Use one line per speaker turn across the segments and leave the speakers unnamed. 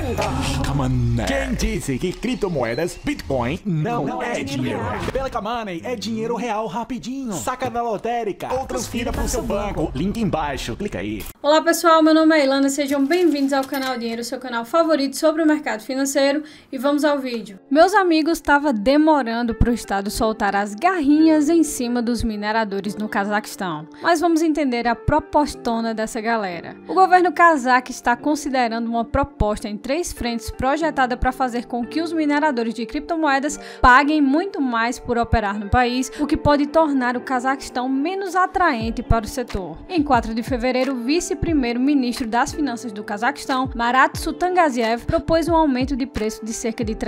Calma, né? Quem disse que criptomoedas, Bitcoin, não é dinheiro? Pelica Money é dinheiro real rapidinho. Saca na lotérica ou transfira pro seu banco. Link embaixo, clica aí.
Olá pessoal, meu nome é Ilana, sejam bem-vindos ao canal Dinheiro, seu canal favorito sobre o mercado financeiro, e vamos ao vídeo. Meus amigos, estava demorando para o Estado soltar as garrinhas em cima dos mineradores no Cazaquistão, mas vamos entender a propostona dessa galera. O governo cazaque está considerando uma proposta em 3 frentes projetada para fazer com que os mineradores de criptomoedas paguem muito mais por operar no país, o que pode tornar o Cazaquistão menos atraente para o setor. Em 4 de fevereiro, o vice-primeiro-ministro das Finanças do Cazaquistão, Marat Sutangaziev, propôs um aumento de preço de cerca de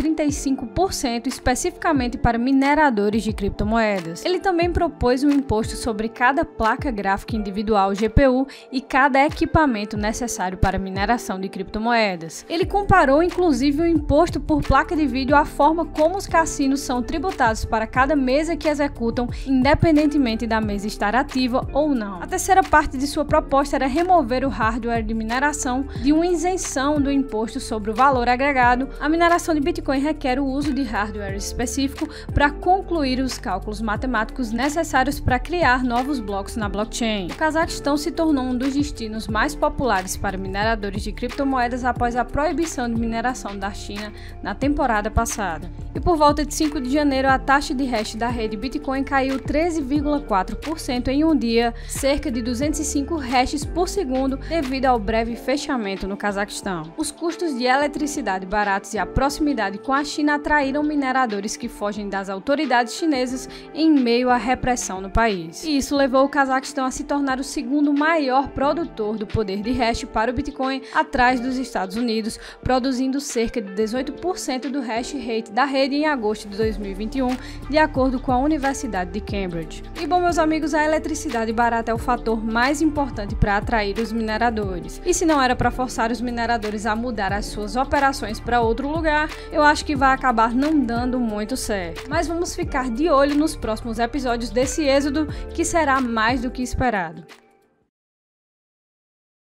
335%, especificamente para mineradores de criptomoedas. Ele também propôs um imposto sobre cada placa gráfica individual GPU e cada equipamento necessário para mineração de criptomoedas. Ele comparou inclusive o imposto por placa de vídeo à forma como os cassinos são tributados para cada mesa que executam, independentemente da mesa estar ativa ou não. A terceira parte de sua proposta era remover o hardware de mineração de uma isenção do imposto sobre o valor agregado. A mineração de Bitcoin requer o uso de hardware específico para concluir os cálculos matemáticos necessários para criar novos blocos na blockchain. O Cazaquistão se tornou um dos destinos mais populares para mineradores de criptomoedas após a proibição de mineração da China na temporada passada. E por volta de 5 de janeiro, a taxa de hash da rede Bitcoin caiu 13,4% em um dia, cerca de 205 hashes por segundo, devido ao breve fechamento no Cazaquistão. Os custos de eletricidade baratos e a proximidade com a China atraíram mineradores que fogem das autoridades chinesas em meio à repressão no país. E isso levou o Cazaquistão a se tornar o segundo maior produtor do poder de hash para o Bitcoin, atrás dos Estados Unidos, produzindo cerca de 18% do hash rate da rede em agosto de 2021, de acordo com a Universidade de Cambridge. E bom, meus amigos, a eletricidade barata é o fator mais importante para atrair os mineradores. E se não era para forçar os mineradores a mudar as suas operações para outro lugar, eu acho que vai acabar não dando muito certo. Mas vamos ficar de olho nos próximos episódios desse êxodo, que será mais do que esperado.